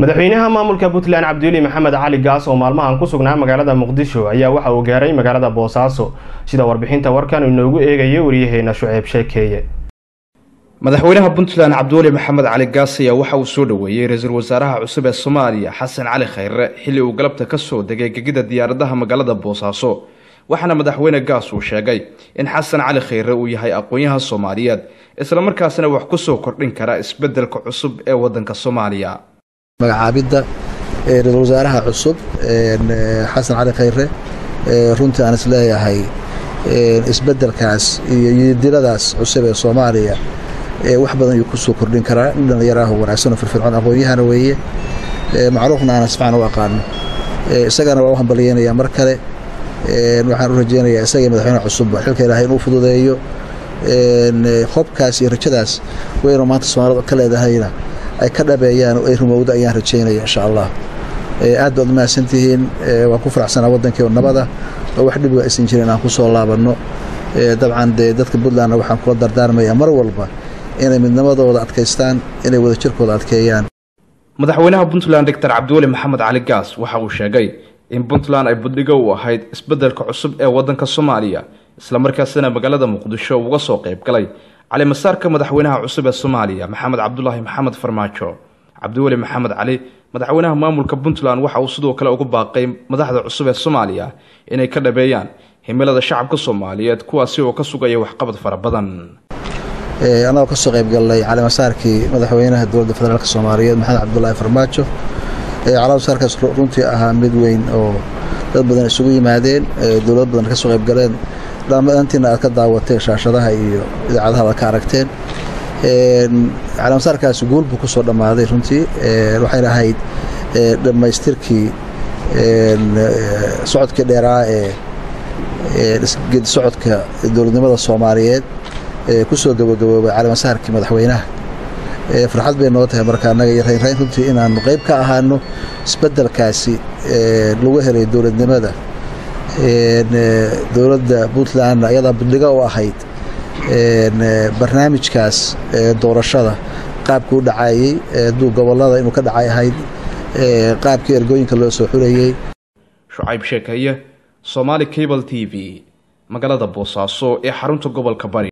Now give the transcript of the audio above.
madaxweynaha maamulka Puntland Abdiwali Gaas oo maalmahan ku sugnaa magaalada Muqdisho ayaa waxa uu gaaray magaalada Boosaaso sida warbixinta warkan inoogu eegayay wariyaheena Shucayb Sheekeeye. madaxweynaha Puntland Abdiwali Gaas ayaa waxa uu soo dhaweeyay ra'iisul wasaaraha cusub ee Soomaaliya Hassan Khayre xilli uu galabta ka soo degay gegida diyaaradaha magaalada Boosaaso. waxaana madaxweyne Gaas uu sheegay in Hassan Khayre uu yahay aqoonyaha Soomaaliyeed isla markaasna wax ku soo kordhin kara isbeddelka cusub ee wadanka Soomaaliya. magacaabida ra'iisul wasaaraha cusub Hassan Khayre runtii aan isleeyahay isbeddelkaas iyo diladaas cusub ee Soomaaliya wax badan uu ku soo kordhin karaa dhalinyarada wanaagsan oo firfircoon aqoonyahana weeye macruufna aan isfaan u aqaan isagana waa hambalyeynaya mar kale waxaan u rajeynayaa isaga madaxweynaha cusub xilka Ilaahay inuu fududeeyo hobkaas iyo rajadaas weeyno maanta Soomaalidu ka leedahayna ay ka dhabeeyaan oo ay rumowdo ayaan rajeynaya insha Allah aad baad maasantihiin waa ku faraxsanaa wadankeena nabada oo wax dhib aysan jirin aan ku soo laabano dabcan dadka Puntland waxaan kula dardaarmayaa mar walba inay midnimadooda adkeystaan inay wada jirkooda adkeeyaan. madaxweynaha Puntland Dr. Abdiwali Gaas waxa uu sheegay in Puntland ay buddiga u ahayd isbeddelka cusub ee wadanka Soomaaliya isla markaasna magaalada Muqdisho uga soo qayb galay علي مسارك مدحوينها عصبة الصومالية محمد عبد الله محمد فرماجو عبدولي محمد علي مدحوينها مامولك بنتلان waxa uu sidoo kale ugu baaqay madaxda cusub ee Soomaaliya inay ka dhabeeyaan himilada shacabka Soomaaliyeed kuwaasi oo ka sugaya wax qabad fara badan ana ka soo qayb galay علي مسارkii madaxweynaha dowladda federaalka Soomaaliyeed maxamed Cabdullaahi Farmaajo على مسارkaas runtii ahaa mid weyn oo dad badan isugu yimaadeen dowlad badan ka soo qayb galeen dhammaantiin aad ka daawatay shaashadaha iyo idaacadaha ka aragteen على مسارkaas guul buu ku soo dhamaaday runtii waxay ahayd dhameystirkii socodka dheeraa socodka dowladnimada Soomaaliyeed ku soo gabagaboobay على مسارkii madaxweynaha farxad bay noo tahay marka anaga yahay runtii inaan qayb ka ahaano isbeddelkaasi lagu helay dowladnimada dowladda Puntland ayada buddiga u ahayd barnaamijkaas doorashada qaabku u dhacayay gobolada inuu ka dhacay ahayd qaabkii ergooyinka loo soo xulayay. Shucayb Sheekeeye, Somali Cable TV, magaalada Boosaaso ee xarunta gobolka Bari.